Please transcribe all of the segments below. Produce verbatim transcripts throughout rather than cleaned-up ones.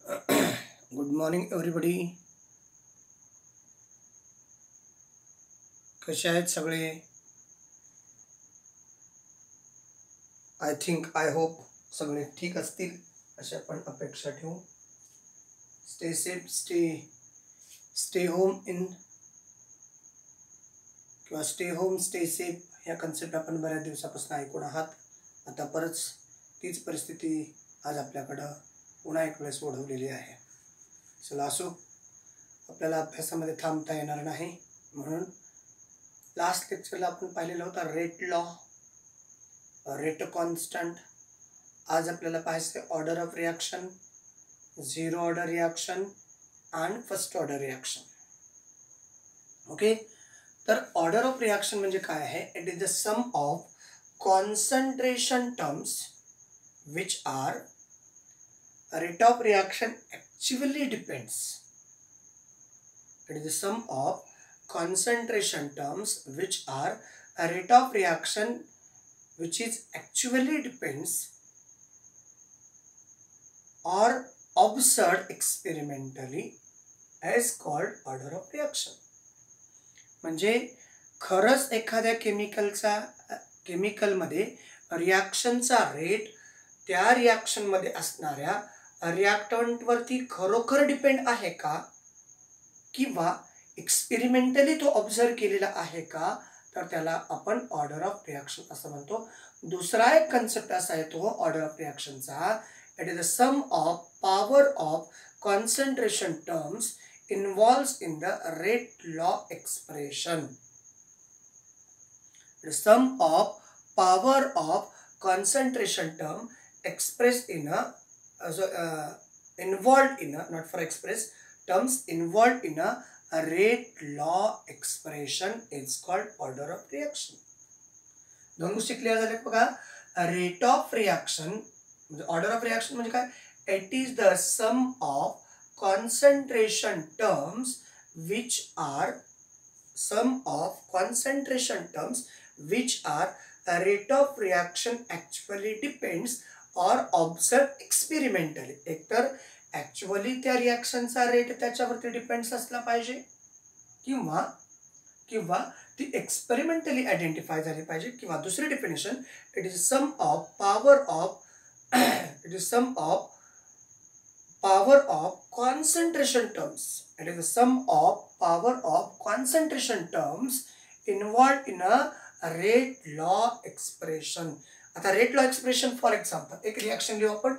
Good morning everybody. कसे आहेत सगळे? आय थिंक आय होप सगळे ठीक असतील अशी आपण अपेक्षा ठेवू. Stay safe, stay stay home in किंवा स्टे होम स्टे सेफ ह्या कन्सेप्ट आपण बऱ्याच दिवसापासून ऐकून आहात. आता परत तीच परिस्थिती आज आपल्याकडं पुन्हा एक वेळेस ओढवलेली आहे. चला असो, आपल्याला अभ्यासामध्ये थांबता येणार नाही, म्हणून लास्ट लेक्चरला आपण पाहिलेलं होतं रेट लॉ, रेट कॉन्स्टंट. आज आपल्याला पाहायचं आहे order of reaction, zero order reaction आणि फर्स्ट ऑर्डर रिॲक्शन. ओके, तर ऑर्डर ऑफ रिॲक्शन म्हणजे काय आहे? It is the sum of concentration terms which are rate of reaction actually depends. It is the sum of concentration terms which are a rate of reaction which is actually depends or observed experimentally is called order of reaction. म्हणजे खरंच एखाद्या केमिकलचा केमिकलमध्ये रिॲक्शनचा rate त्या रिॲक्शनमध्ये असणाऱ्या रिॲक्टंटवरती खरोखर depend आहे का, किंवा एक्सपेरिमेंटली तो ऑब्झर्व केलेला आहे का, तर त्याला आपण ऑर्डर ऑफ रिॲक्शन असं म्हणतो. दुसरा एक कन्सेप्ट असा आहे तो ऑर्डर ऑफ रिॲक्शनचा. It is the sum of power of concentration terms involves in the rate law expression. Sum of power of concentration term express in a involved in a not for express terms involved in a rate law expression is called order of reaction. दोन गोष्टी clear झाल्या बघा. Rate of reaction म्हणजे order of reaction म्हणजे काय? It is the sum of concentration terms which are sum of concentration terms which are rate of reaction actually depends or observe experimentally. एकतर actually त्या रिॲक्शनचा rate त्याच्यावरती depends असला पाहिजे, किंवा किंवा ती एक्सपेरिमेंटली आयडेंटिफाय झाली पाहिजे. किंवा दुसरी definition, it is sum of power of it is sum of power of concentration terms. It is sum of power of concentration terms involved in a rate law expression. आता rate law expression for example एक reaction घेऊ आपण.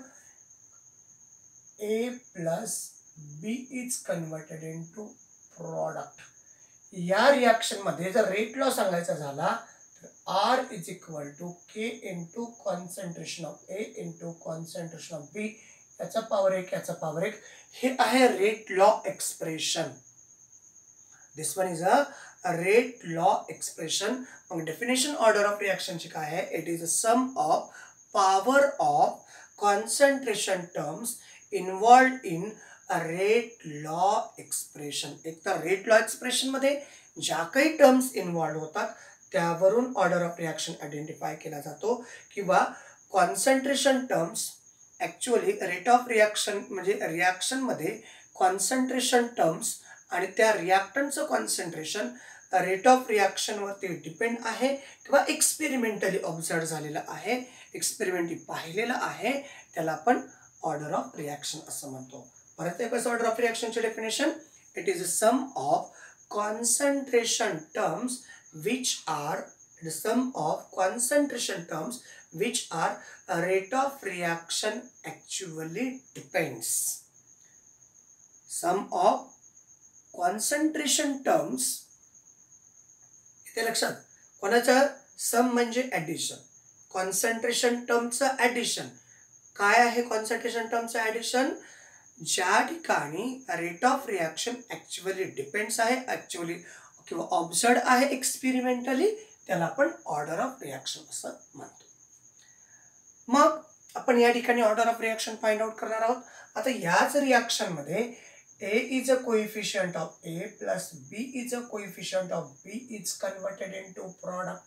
A plus B is converted into product. या reaction मध्ये जर rate law सांगायचा झाला तर R is equal to K into concentration of A into concentration of B. याचा पॉवर एक, याचा पॉवर एक. हे आहे rate law expression. This one is a rate law expression. मग डेफिनेशन ऑर्डर ऑफ रिॲक्शनची काय आहे? It is a sum of power of concentration terms involved in a rate law expression. एक तर रेट लॉ एक्सप्रेशन मध्ये ज्या काही terms involve होतात त्यावरून ऑर्डर ऑफ रिॲक्शन आयडेंटिफाय केला जातो, किंवा concentration terms actually rate of reaction म्हणजे रिॲक्शनमध्ये कॉन्सन्ट्रेशन टर्म्स आणि त्या रिॲक्टंटचं कॉन्सन्ट्रेशन रेट ऑफ रिॲक्शनवरती डिपेंड आहे, किंवा एक्सपेरिमेंटली ऑब्झर्व झालेलं आहे, एक्सपेरिमेंटली पाहिलेलं आहे, त्याला आपण ऑर्डर ऑफ रिॲक्शन असं म्हणतो. परत एकच ऑर्डर ऑफ रिॲक्शनचे definition, it is a sum of concentration terms which are sum of concentration terms which are rate of reaction actually depends. Sum of concentration terms, इथे लक्षात कोणाचं सम म्हणजे ॲडिशन, कॉन्सन्ट्रेशन टर्मचं ॲडिशन. काय आहे कॉन्सन्ट्रेशन टर्मचं ॲडिशन? ज्या ठिकाणी rate of reaction actually depends आहे, actually किंवा ऑब्झर्व आहे एक्सपेरिमेंटली, त्याला आपण ऑर्डर ऑफ रिॲक्शन असं म्हणतो. मग आपण या ठिकाणी order of reaction find out करणार आहोत. आता याच रिॲक्शनमध्ये A is a coefficient of A plus B is a coefficient of B is converted into product.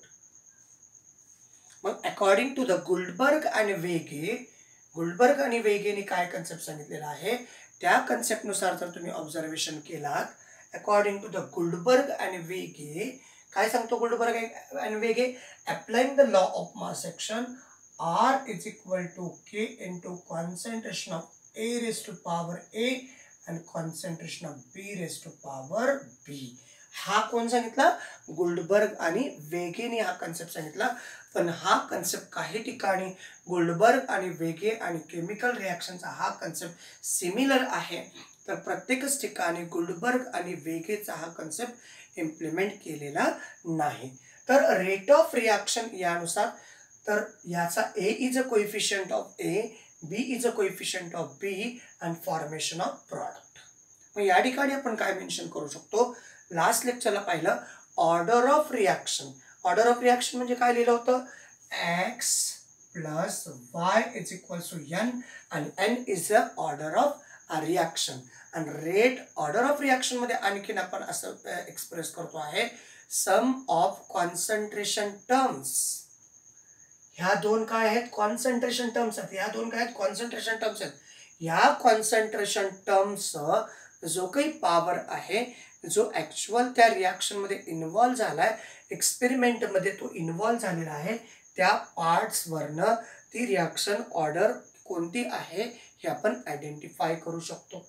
मग अकॉर्डिंग टू द गुल्डबर्ग आणि वेगे, गुल्डबर्ग आणि वेगेने काय कन्सेप्ट सांगितलेला आहे? त्या कन्सेप्टनुसार जर तुम्ही ऑब्झर्वेशन केलात अकॉर्डिंग टू द गुल्डबर्ग आणि वेगे, काय सांगतो गुल्डबर्ग आणि Waage, applying the law of mass action R is equal to K into concentration of A raise to power A and concentration of B raise to power B. हा कोण सांगितला? गुल्डबर्ग आणि वेगेने हा कन्सेप्ट सांगितला. पण हा कन्सेप्ट काही ठिकाणी गुल्डबर्ग आणि वेगे आणि केमिकल रिॲक्शनचा हा कन्सेप्ट सिमिलर आहे, तर प्रत्येकच ठिकाणी गुल्डबर्ग आणि वेगेचा हा कन्सेप्ट इम्प्लिमेंट केलेला नाही. तर रेट ऑफ रिॲक्शन यानुसार, तर याचा A is a coefficient of A, B is a coefficient of B and formation of product. मग या ठिकाणी आपण काय मेन्शन करू शकतो? लास्ट लेक्चरला पाहिलं order of reaction. Order of reaction म्हणजे काय लिहिलं होतं? X plus Y is equal to N आणि N is the order of reaction. आणि रेट ऑर्डर ऑफ रिॲक्शन मध्ये आणखीन आपण असं एक्सप्रेस करतो आहे सम ऑफ कॉन्सन्ट्रेशन टर्म्स. ह्या दोन काय आहेत? कॉन्सन्ट्रेशन टर्म्स आहेत. ह्या दोन काय आहेत? कॉन्सन्ट्रेशन टर्म्स आहेत. या कॉन्सन्ट्रेशन टर्म्स जो काही पॉवर आहे, जो ऍक्च्युअल त्या रिॲक्शन मध्ये इन्व्हॉल्व झालाय, एक्सपेरिमेंट मध्ये तो इन्व्हॉल्व झालेला आहे, त्या पार्ट्स वरनं ती रिॲक्शन ऑर्डर कोणती आहे हे आपण आयडेंटिफाय करू शकतो.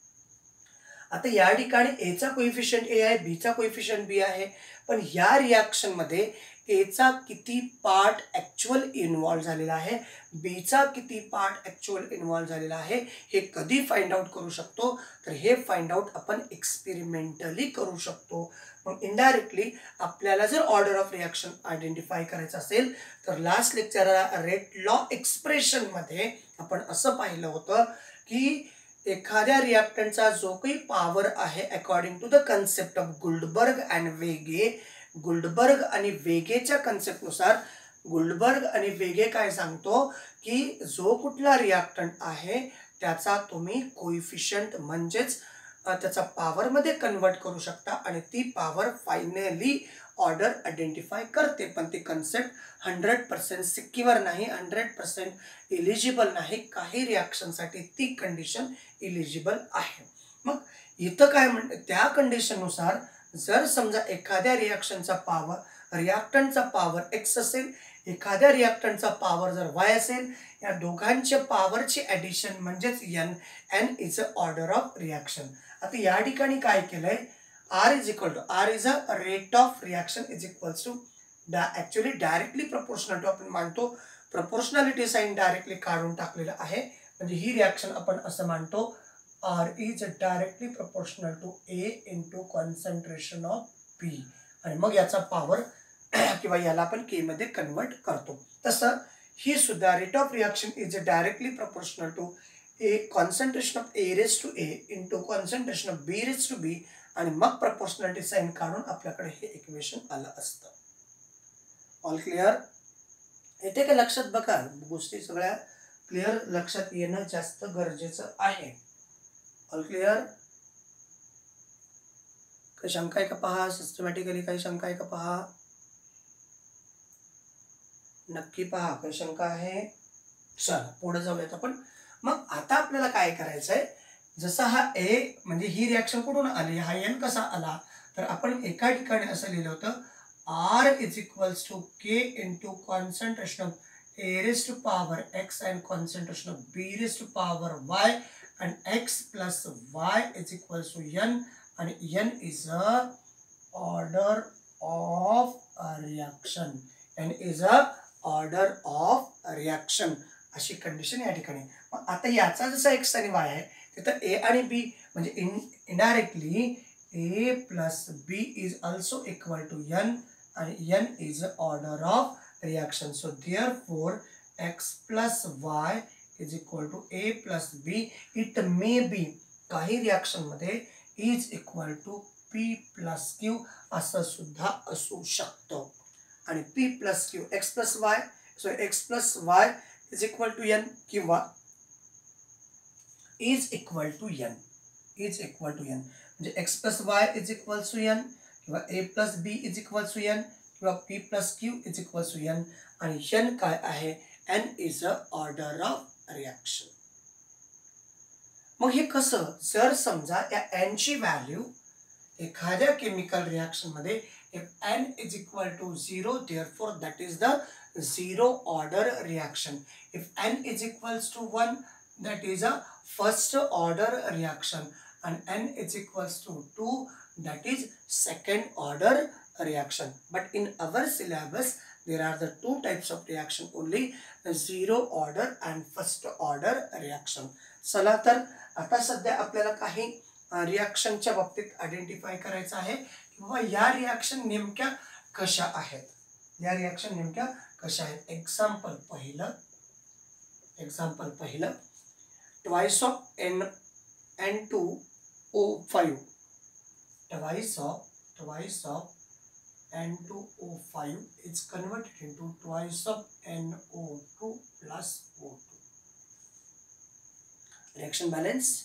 आता या ठिकाणी ए चा कोइफिशियंट ए आहे, बी चा कोइफिशियंट बी आहे, पण या रिॲक्शन मध्ये ए चा किती पार्ट ऍक्च्युअल इन्व्हॉल्व झालेला आहे, बी चा किती पार्ट ऍक्च्युअल इन्व्हॉल्व झालेला आहे, हे कधी फाइंड आउट करू शकतो? तर हे फाइंड आउट आपण एक्सपेरिमेंटली करू शकतो. मग इनडायरेक्टली आपल्याला जर ऑर्डर ऑफ रिॲक्शन आयडेंटिफाय करायचं असेल तर लास्ट लेक्चरला रेट लॉ एक्सप्रेशन मध्ये आपण असं पाहिलं होतं की एखाद्या रिॲक्टंटचा जो काही पॉवर आहे according to the concept of Guldberg and Waage, Guldberg आणि वेगेच्या कन्सेप्टनुसार गुल्डबर्ग आणि वेगे काय सांगतो की जो कुठला रिॲक्टंट आहे त्याचा तुम्ही कोइफिशियंट म्हणजेच त्याचा पॉवर मध्ये कन्वर्ट करू शकता आणि ती पॉवर फायनली ऑर्डर आयडेंटिफाय करते. पण ती कन्सेप्ट हंड्रेड पर्सेंट सिक्युअर नाही, हंड्रेड पर्सेंट इलिजिबल नाही. काही रिॲक्शनसाठी ती कंडिशन इलिजिबल आहे. मग इथं काय म्हणते, त्या कंडिशननुसार जर समजा एखाद्या रिॲक्शनचा पॉवर रिॲक्टंटचा पॉवर एक्स असेल, एखाद्या रिॲक्टंटचा पॉवर जर वाय असेल, या दोघांच्या पॉवरची ॲडिशन म्हणजेच N, N is a order of reaction. आता या ठिकाणी काय केलंय, R is equal to R is a rate of reaction is equals to actually directly proportional to, आपण मानतो प्रपोर्शनॅलिटी साइन डायरेक्टली काढून टाकलेलं आहे, म्हणजे ही रिॲक्शन आपण असं मानतो R is directly proportional to A into concentration of B, आणि मग याचा पॉवर किंवा याला आपण के मध्ये कन्वर्ट करतो. तसं ही सुद्धा rate of reaction is directly proportional to A concentration of A raise to A into concentration of B raise to B, आणि मग प्रपोर्शनॅलिटी साइन काढून आपल्याकडे हे इक्वेशन आलं असतं. All clear? येते का लक्षात? बघा, गोष्टी सगळ्या क्लिअर लक्षात येणं जास्त गरजेचं आहे. All clear? काही शंका आहे का पहा? सिस्टमॅटिकली काही शंका आहे का पहा? नक्की पहा, काही शंका आहे? चला पुढे जाऊयात आपण. मग आता आपल्याला काय करायचंय, जसा हा ए म्हणजे ही रिॲक्शन कुठून आली, हा एन कसा आला, तर आपण एका ठिकाणी असं लिहिलं होतं R is equals to K into concentration of A raise to power X and concentration of B raise to power Y and x plus y is equals to n, and n is a order of a reaction, n is a order of a reaction अशी condition या ठिकाणी. मग आता याचा जसा x आणि y आहे तिथं a आणि b म्हणजे in indirectly a plus b is also equal to n आणि n is a order of reaction. So therefore x plus y is equal to a plus b. It may be काही reaction मध्ये is equal to p plus q असं सुद्धा असू शकतं. आणि p plus q x plus y, so x plus y is equal to n किंवा is equal to n, is equal to n म्हणजे x plus y is equal to n किंवा a plus b is equal to n किंवा p plus q is equal to n, आणि n काय आहे, n is a order of reaction. मग हे कसं, जर समजा या एन ची व्हॅल्यू एखाद्या केमिकल रिॲक्शन मध्ये if n is equal to zero, therefore that is the zero order reaction. If n is equals to one, that is a first order reaction, and n is equals to two, that is second order reaction. But in our syllabus there are the two types of reaction only, zero order and first order reaction. चला तर आता सध्या आपल्याला काही रिॲक्शनच्या बाबतीत identify करायचं आहे की बाबा या रिॲक्शन नेमक्या कशा आहेत, या रिॲक्शन नेमक्या कशा आहेत. एक्झाम्पल पहिलं एक्झाम्पल पहिलं twice of N N two O five, twice of twice of N two O five is converted into twice of N O two plus O two. Reaction balance,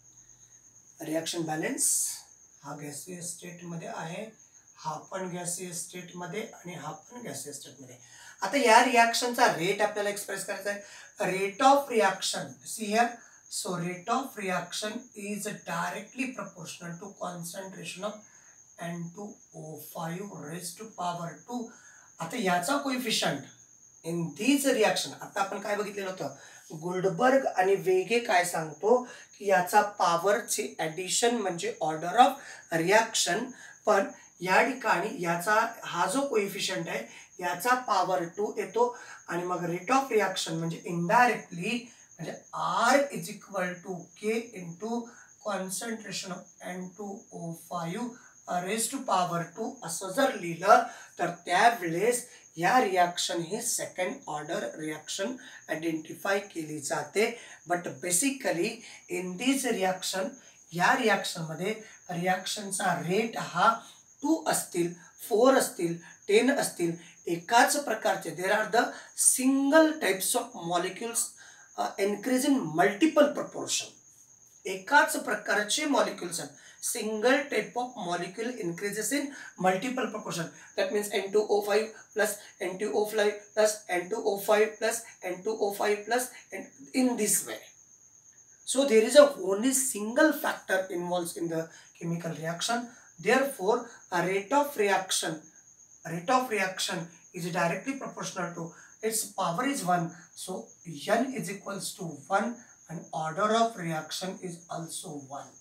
reaction balance हा gaseous state मध्ये आहे, हा पण गॅसिय state मध्ये आणि हा पण गॅसिय state मध्ये. आता या रिॲक्शनचा रेट आपल्याला एक्सप्रेस करायचा आहे. Rate of reaction, see here, so rate of reaction is directly proportional to concentration of N two O five raise to power two. आता याचा कोएफिशियंट इन दीज रिॲक्शन, आता आपण काय बघितलेलं होतं, गोल्डबर्ग आणि वेगे काय सांगतो की याचा पॉवरची ॲडिशन म्हणजे ऑर्डर ऑफ रिॲक्शन, पण या ठिकाणी याचा हा जो कोएफिशियंट आहे याचा पॉवर टू येतो आणि मग रेट ऑफ रिॲक्शन म्हणजे इनडायरेक्टली म्हणजे R is equal to K into concentration of N two O five raise to power two असं जर लिहिलं तर त्यावेळेस या रिॲक्शन ही सेकंड ऑर्डर रिॲक्शन आयडेंटिफाय केली जाते. But basically in this reaction, या रिॲक्शन मध्ये रिॲक्शनचा रेट हा टू असतील, फोर असतील, टेन असतील, एकाच प्रकारचे there are the single types of molecules increase in multiple proportion. एकाच प्रकारचे मॉलिक्युल्स आहेत, single type of molecule increases in multiple proportion. That means N two O five plus N two O five plus N two O five plus N two O five plus, and in this way. So there is a only single factor involved in the chemical reaction. Therefore, a rate of reaction, rate of reaction is directly proportional to its power is one. So N is equals to one, and order of reaction is also one.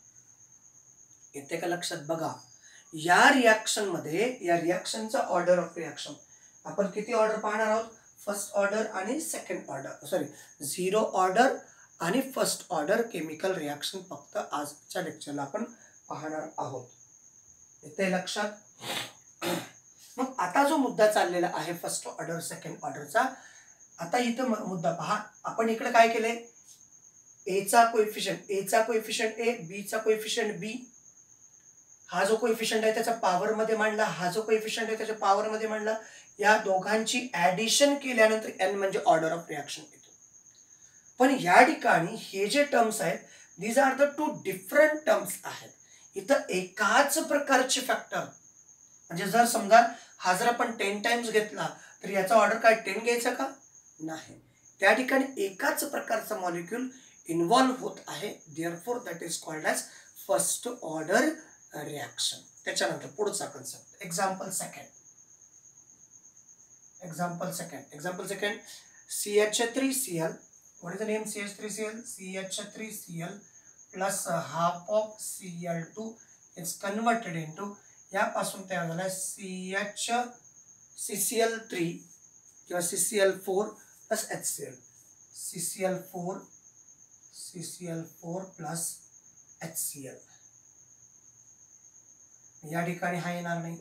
येते का लक्षात बघा. या reaction मध्ये या रिॲक्शनचा order of reaction आपण किती order पाहणार आहोत, फर्स्ट ऑर्डर आणि second order, sorry zero order आणि फर्स्ट ऑर्डर केमिकल रिॲक्शन फक्त आजच्या लेक्चरला आपण पाहणार आहोत. येते लक्षात. मग आता जो मुद्दा चाललेला आहे फर्स्ट ऑर्डर सेकंड ऑर्डरचा, आता इथं मुद्दा पहा. आपण इकडे काय केले, ए चा कोएफिशियंट ए चा कोएफिशियंट ए, बी चा कोएफिशियंट बी, हा जो कोएफिशियंट आहे त्याच्या पॉवर मध्ये मांडला, हा जो कोएफिशियंट आहे त्याच्या पॉवर मध्ये मांडला. या दोघांची ऍडिशन केल्यानंतर एन म्हणजे ऑर्डर ऑफ रिॲक्शन येतो. पण या ठिकाणी हे जे टर्म्स आहेत these are the two different terms आहेत. इथं एकाच प्रकारचे फॅक्टर म्हणजे जर समजा हा जर आपण टेन टाइम्स घेतला तर याचा ऑर्डर काय टेन घ्यायचा का, नाही. त्या ठिकाणी एकाच प्रकारचा मॉलिक्यूल इन्व्हॉल्व होत आहे. Therefore that is called as first order reaction. त्याच्यानंतर पुढचा concept example second, example second example second C H three C L. What is the name, C H three C L, C H three C L plus half of C L two is converted into, यापासून तयार झाला C H C C L three किंवा C C L four plus H C L, C C L four C C L four plus H C L. या ठिकाणी हा येणार नाही,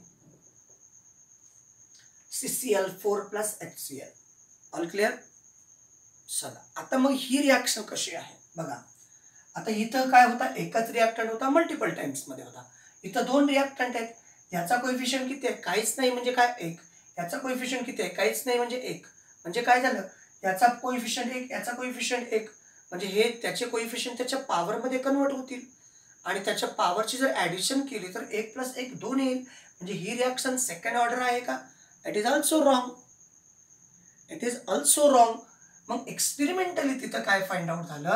C C L four plus H C L. All clear. चला आता मग ही reaction कशी आहे बघा. आता इथं काय होता, एकच रिॲक्टंट होता, मल्टिपल टाइम्स मध्ये होता. इथं दोन रिॲक्टंट आहेत, याचा कोएफिशियंट किती आहे, काहीच नाही म्हणजे काय एक, याचा कोएफिशियंट किती आहे, काहीच नाही म्हणजे एक. म्हणजे काय झालं, याचा कोएफिशियंट एक, याचा कोएफिशियंट एक, म्हणजे हे त्याचे कोएफिशियंट त्याच्या पॉवर मध्ये कन्वर्ट होतील आणि त्याच्या पॉवरची जर ॲडिशन केली तर एक प्लस एक दोन येईल. म्हणजे ही रिॲक्शन सेकंड ऑर्डर आहे का, it is also wrong, it is also wrong. मग एक्सपेरिमेंटली तिथं काय फाइंड आउट झालं,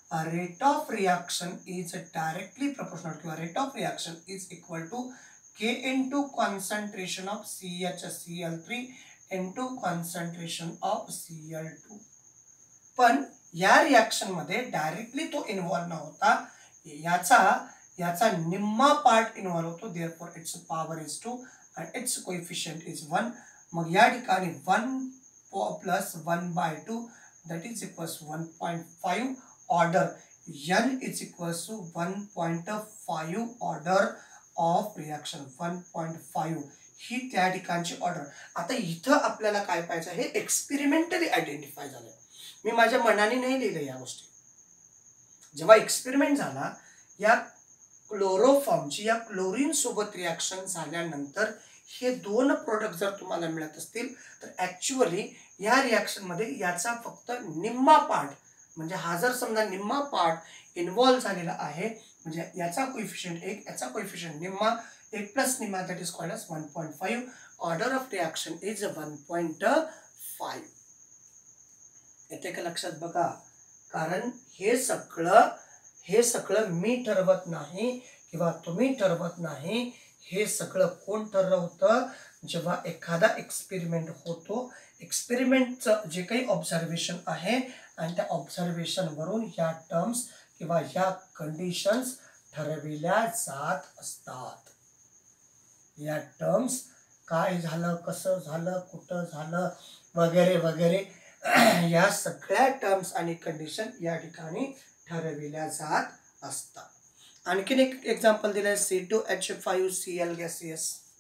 rate of reaction is directly proportional किंवा rate of reaction is equal to K into concentration of C H C L three into concentration of C L two. पण या reaction मध्ये directly तो involve न होता याचा याचा निम्मा पार्ट इन्व्हॉल्व होतो. Therefore its power is two and its coefficient is one. मग या ठिकाणी one plus one by two that is equals one point five order. N is equals to one point five order of reaction. One point five ही त्या ठिकाणची order. आता इथं आपल्याला काय पाहिजे हे एक्सपेरिमेंटली आयडेंटिफाय झालं. मी माझ्या मनाने नाही लिहिलं या गोष्टी. जेव्हा एक्सपेरिमेंट झाला या क्लोरोफॉर्मची या क्लोरीन सोबत रिॲक्शन झाल्यानंतर हे दोन प्रोडक्ट जर तुम्हाला मिळत असतील तर ॲक्च्युअली या रिॲक्शनमध्ये याचा फक्त निम्मा पार्ट म्हणजे हा जर समजा निम्मा पार्ट इन्व्हॉल्व झालेला आहे म्हणजे याचा कोएफिशियंट एक याचा कोएफिशियंट निम्मा एक प्लस निम्मा that is called as one point five. Order of reaction is one point five. येते का लक्षात बघा. कारण हे सगळं हे सगळं मी ठरवत नाही किंवा तुम्ही ठरवत नाही. हे सगळं कोण ठरवतं जेव्हा एखादा एक्सपेरिमेंट होतो. एक्सपेरिमेंटचं जे काही ऑब्झर्वेशन आहे आणि त्या ऑब्झर्वेशनवरून ह्या टर्म्स किंवा ह्या कंडिशन्स ठरविल्या जात असतात. या टर्म्स काय झालं कसं झालं कुठं झालं वगैरे वगैरे या सगळ्या टर्म्स आणि कंडिशन या ठिकाणी ठरविल्या जात असतात. आणखीन एक एक्झाम्पल दिलं आहे C two H five C L gaseous.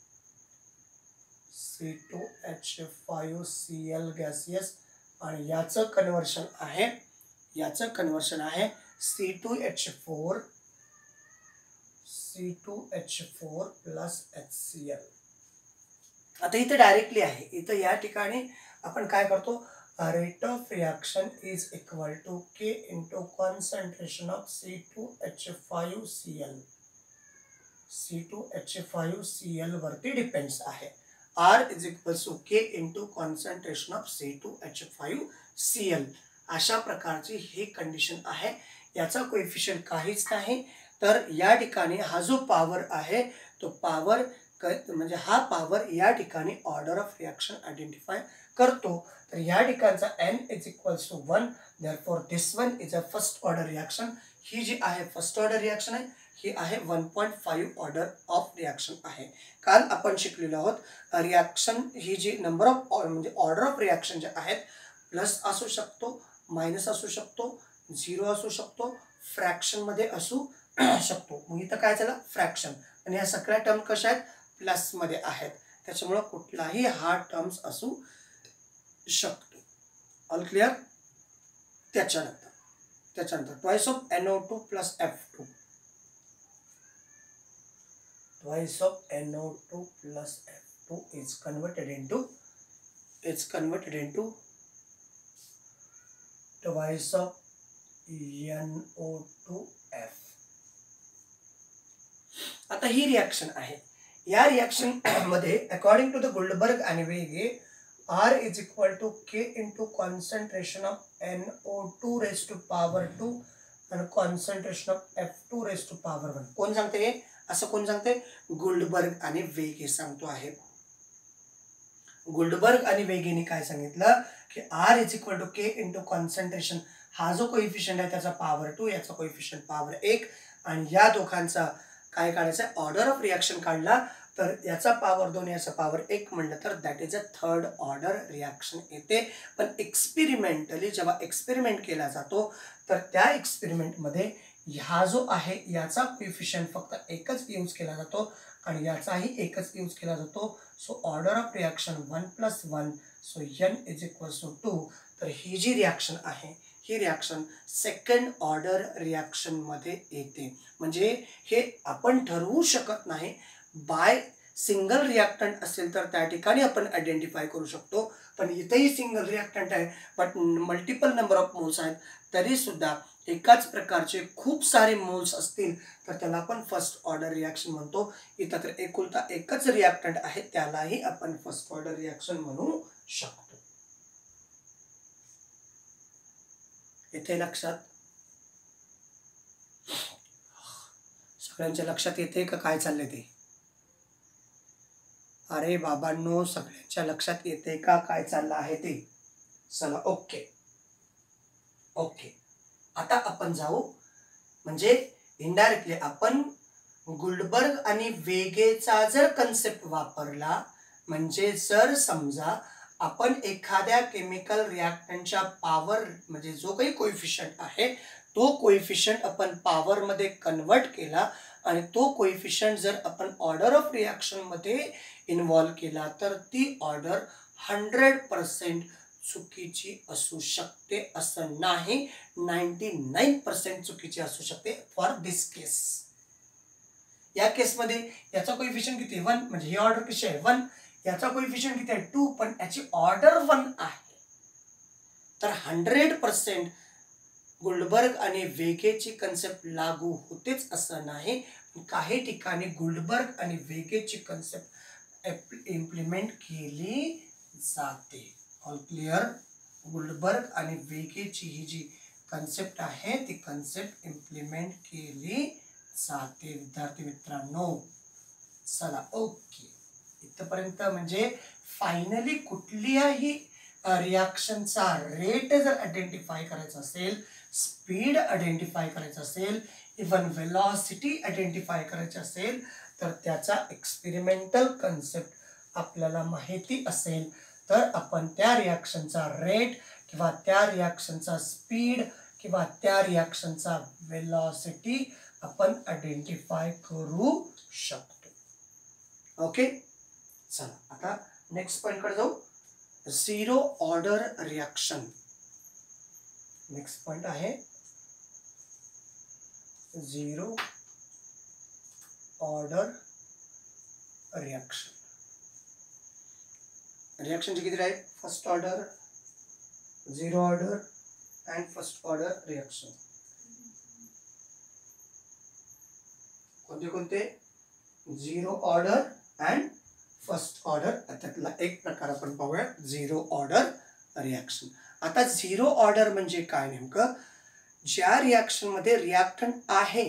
C two H five C L gaseous आणि याचं कन्व्हर्शन आहे याचं कन्व्हर्शन आहे C two H four C two H four plus H C L. आता इथं डायरेक्टली आहे. इथं या ठिकाणी आपण काय करतो rate of reaction is equal to K into concentration of C two H five C L. C two H five C L वरती डिपेंड्स आहे. R is equals to K into concentration of C two H five C L. अशा प्रकारची ही condition आहे. याचा coefficient काहीच नाही. तर या ठिकाणी हा जो पॉवर आहे तो पॉवर म्हणजे हा पॉवर या ठिकाणी ऑर्डर ऑफ रिॲक्शन आयडेंटिफाय करतो. तर या ठिकाणचा N is equals to one. Therefore this one is a first order reaction. ही जी आहे फर्स्ट ऑर्डर रिॲक्शन आहे ही आहे one point five order of reaction आहे. काल आपण शिकलेलो आहोत रिॲक्शन ही जी नंबर ऑफ म्हणजे ऑर्डर ऑफ रिॲक्शन जे आहेत प्लस असू शकतो मायनस असू शकतो झिरो असू शकतो फ्रॅक्शनमध्ये असू शकतो. मग इथं काय झालं फ्रॅक्शन आणि ह्या सगळ्या टर्म कशा आहेत प्लसमध्ये आहेत. त्याच्यामुळं कुठलाही हा टर्म्स असू शकतो. All clear. त्याच्यानंतर त्याच्यानंतर twice of N O two plus F two twice of N O two plus F two is converted into is converted into twice of N O two F. आता ही reaction आहे. या reaction मध्ये according to the Goldberg आणि वेगे R is equal to K into concentration of N O two raised to power two and concentration of F two raised to power one. कोण सांगते हे असं कोण सांगते गोल्डबर्ग आणि वेगे सांगतो आहे. गोल्डबर्ग आणि वेगेने काय सांगितलं की R is equal to K into concentration हा जो कोएफिशियंट आहे त्याचा पॉवर टू याचा कोएफिशियंट पॉवर एक आणि या दोघांचा काय काढायचं ऑर्डर ऑफ रिॲक्शन काढला तर याचा पॉवर दोन याचा पॉवर एक म्हणलं तर that is a third order reaction येते. पण एक्सपेरिमेंटली जेव्हा एक्सपेरिमेंट केला जातो तर त्या एक्सपेरिमेंटमध्ये हा जो आहे याचा कोएफिशियंट फक्त एकच यूज केला जातो आणि याचाही एकच यूज केला जातो. So order of reaction one plus one so N is equals to two. तर ही जी रिॲक्शन आहे ही रिॲक्शन सेकंड ऑर्डर रिॲक्शनमध्ये येते. म्हणजे हे आपण ठरवू शकत नाही. बाय सिंगल रिॲक्टंट असेल तर त्या ठिकाणी आपण आयडेंटिफाय करू शकतो. पण इथेही सिंगल रिॲक्टंट आहे but multiple number of moles आहेत तरी सुद्धा एकाच प्रकारचे खूप सारे मोल्स असतील तर त्याला आपण फर्स्ट ऑर्डर रिॲक्शन म्हणतो. इथं तर एकुलता एकच रिॲक्टंट आहे त्यालाही आपण फर्स्ट ऑर्डर रिॲक्शन म्हणू शकतो. इथे लक्षात सगळ्यांच्या लक्षात येते का काय चाललंय ते? अरे बाबांनो, सगळ्यांच्या लक्षात येते का काय चाललं आहे ते? चला, ओके ओके आता आपण जाऊ, म्हणजे इनडायरेक्टली आपण गुल्डबर्ग आणि वेगेचा जर कन्सेप्ट वापरला, म्हणजे जर समजा आपण एखाद्या केमिकल रिॲक्टंटच्या पॉवर, म्हणजे जो काही कोएफिशियंट आहे तो कोएफिशियंट आपण पॉवर मध्ये कन्वर्ट केला आणि तो कोएफिशियंट जर आपण ऑर्डर ऑफ रिॲक्शन मध्ये इन्व्हॉल्व केला, तर ती ऑर्डर हंड्रेड पर्सेंट चुकीची असू शकते असं नाही, नाईन्टी नाईन पर्सेंट चुकीची असू शकते फॉर दिस केस. या केसमध्ये याचा कोएफिशियंट किती वन, म्हणजे ही ऑर्डर कशी आहे वन, याचा कोएफिशियंट किती आहे टू, पण याची ऑर्डर वन आहे. तर हंड्रेड पर्सेंट गुल्डबर्ग आणि वेगेची कन्सेप्ट लागू होतेच असं नाही, काही ठिकाणी गुल्डबर्ग आणि वेगेची कन्सेप्ट इम्प्लिमेंट केली जाते. All clear? गुल्डबर्ग आणि वेगेची ही जी कन्सेप्ट आहे ती कन्सेप्ट इम्प्लिमेंट केली जाते विद्यार्थी मित्रांनो. चला, ओके इथपर्यंत म्हणजे फायनली कुठल्याही रिॲक्शनचा रेट जर आयडेंटिफाय करायचा असेल, स्पीड आयडेंटिफाय करायचा असेल, इवन वेलॉसिटी आयडेंटिफाय करायची असेल, तर त्याचा एक्सपेरिमेंटल कन्सेप्ट आपल्याला माहिती असेल तर आपण त्या रिॲक्शनचा रेट किंवा त्या रिॲक्शनचा स्पीड किंवा त्या रिॲक्शनचा वेलॉसिटी आपण आयडेंटिफाय करू शकतो. ओके, चला आता नेक्स्ट पॉइंट कडे जाऊ. Zero order reaction. Next point आहे झिरो ऑर्डर रिॲक्शन. रिॲक्शनचे किती आहेत? First order, zero order and first order reaction. कोणते कोणते? Zero order and first order. त्यातला एक प्रकार आपण पाहूया, झिरो ऑर्डर रिॲक्शन. आता झिरो ऑर्डर म्हणजे काय नेमकं? ज्या रिॲक्शन मध्ये रिॲक्टंट आहे,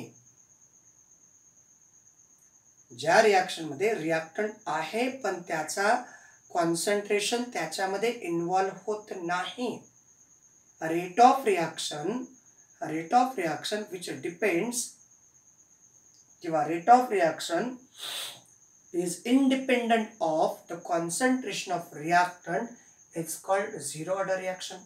ज्या रिॲक्शन मध्ये रिॲक्टंट आहे पण त्याचा कॉन्सन्ट्रेशन त्याच्यामध्ये इन्व्हॉल्व होत नाही. Rate of reaction, rate of reaction which depends किंवा rate of reaction is independent of the concentration of reactant, it's called zero order reaction.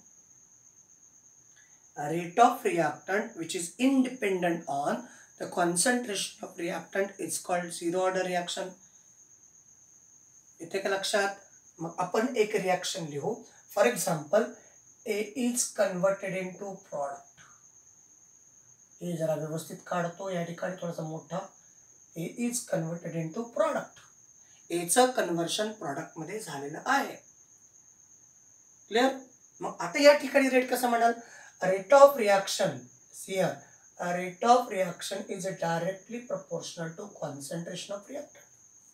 A rate of reactant which is independent on the concentration of reactant is called zero order reaction. इथे का लक्षात? मग आपण एक reaction लिहू. For example, A is converted into product. हे जरा व्यवस्थित काढतो, या ठिकाणी थोडासा मोठा. A is converted into product. A चं कन्वर्शन प्रॉडक्ट मध्ये झालेलं आहे. क्लिअर? मग आता या ठिकाणी रेट कसं म्हणाल? Rate of reaction here, rate of reaction is directly proportional to concentration of reactant.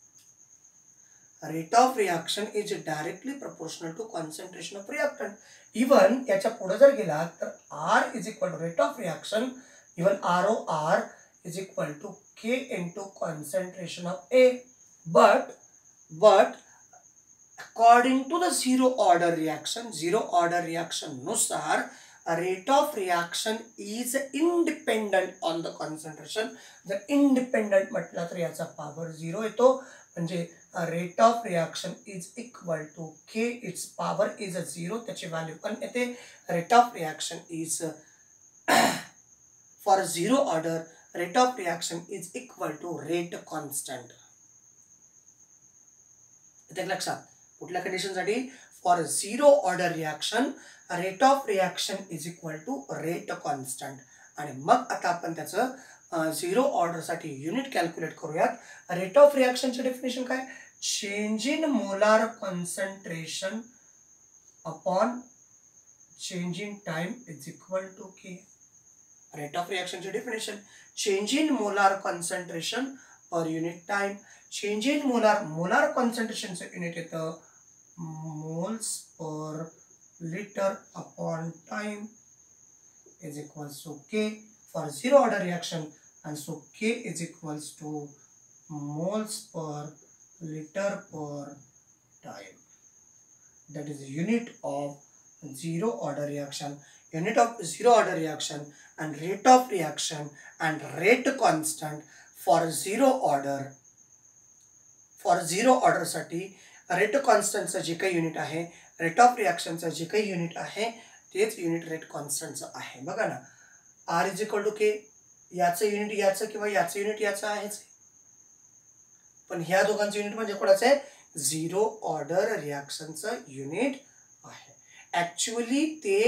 Rate of reaction is directly proportional to concentration of reactant. Even याच्या पुढे जर गेला तर R is equal to rate of reaction, even R O R is equal to K into concentration of A, but but according to the zero order reaction, zero order reaction नुसार rate of reaction is independent on the concentration. जर independent म्हटलं तर याचा power zero येतो, म्हणजे rate of reaction is equal to K, its power is a zero, त्याची value पण येते. rate of reaction is for zero order, rate of reaction is equal to rate constant. इथे लक्षात, कुठल्या कंडिशन साठी? For zero order reaction rate of reaction is equal to rate constant. आणि मग आता आपण त्याचं झिरो ऑर्डर साठी युनिट कॅल्क्युलेट करूयात. रेट ऑफ रिॲक्शनचे डेफिनेशन काय? Change in molar concentration upon change in time is equal to K. Rate of reaction चे definition, change in molar concentration per unit time. Change in molar, molar concentration चे unit येतं moles per litre upon time is equal to K. For zero order reaction and so K is equals to moles per liter per time. That is the unit of zero order reaction. Unit of zero order reaction and rate of reaction and rate constant for zero order. For zero order साठी rate कॉन्स्टंटचं जे काही unit आहे, rate of रिॲक्शनचं जे काही unit आहे तेच unit rate कॉन्स्टंटचं आहे. बघा ना, R is equal to K, याचं युनिट याचं किंवा याचं युनिट याचं आहेच, पण ह्या दोघांचं युनिट म्हणजे कोणाचं आहे? झिरो ऑर्डर रिॲक्शनचं युनिट आहे. ॲक्च्युअली ते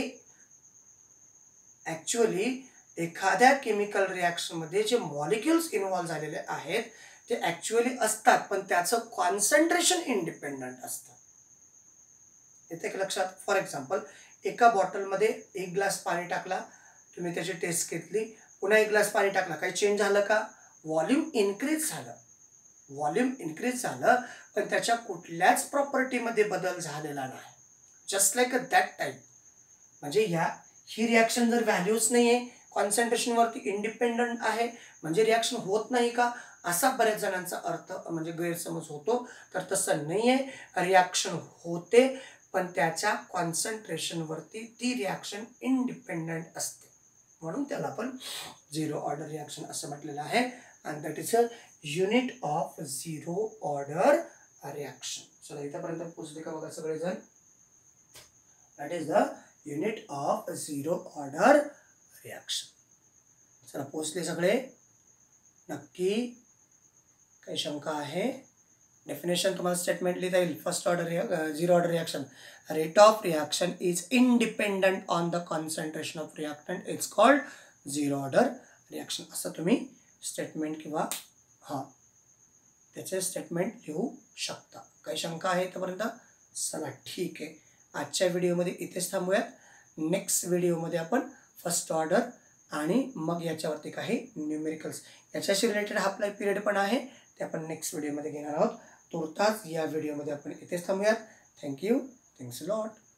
ॲक्च्युअली एखाद्या केमिकल रिॲक्शनमध्ये जे मॉलिक्युल्स इन्व्हॉल्व झालेले आहेत ते ॲक्च्युअली असतात, पण त्याचं कॉन्सन्ट्रेशन इंडिपेंडंट असतं. येते एक लक्षात. फॉर एक्झाम्पल, एका बॉटलमध्ये एक ग्लास पाणी टाकला, तुम्ही त्याची टेस्ट घेतली, पुन्हा एक ग्लास पाणी टाकला, काही चेंज झालं का? व्हॉल्यूम इन्क्रीज झालं, व्हॉल्यूम इन्क्रीज झालं, पण त्याच्या कुठल्याच प्रॉपर्टीमध्ये बदल झालेला नाही. Just like a that type. म्हणजे ह्या ही रिॲक्शन जर व्हॅल्यूच नाही आहे, कॉन्सन्ट्रेशनवरती इंडिपेंडंट आहे, म्हणजे रिॲक्शन होत नाही का, असा बऱ्याच जणांचा अर्थ म्हणजे गैरसमज होतो. तर तसं नाही आहे. रिॲक्शन होते, पण त्याच्या कॉन्सन्ट्रेशनवरती ती रिॲक्शन इंडिपेंडंट असते, म्हणून त्याला आपण झिरो ऑर्डर रिॲक्शन असं म्हटलेलं आहे. And that is a unit of zero order reaction. चला इथपर्यंत पोहोचले का बघा सगळेजण. That is the unit of zero order reaction. चला पोहोचले सगळे? नक्की काही शंका आहे? डेफिनेशन तुम्हाला स्टेटमेंट लिहिता येईल. First order zero order reaction, rate of reaction is independent on the concentration of reactant, it's called zero order reaction. असं तुम्ही स्टेटमेंट किंवा हां त्याचे स्टेटमेंट लिहू शकता. काही शंका आहे इथपर्यंत? चला ठीक आहे, आजच्या व्हिडिओमध्ये इथेच थांबूयात. नेक्स्ट व्हिडिओमध्ये आपण फर्स्ट ऑर्डर आणि मग याच्यावरती काही न्यूमेरिकल्स याच्याशी रिलेटेड हाफ लाईफ पिरियड पण आहे, ते आपण नेक्स्ट व्हिडिओमध्ये घेणार आहोत. तुर्तास या व्हिडिओमध्ये आपण इथेच थांबूयात. थँक्यू. Thanks a lot.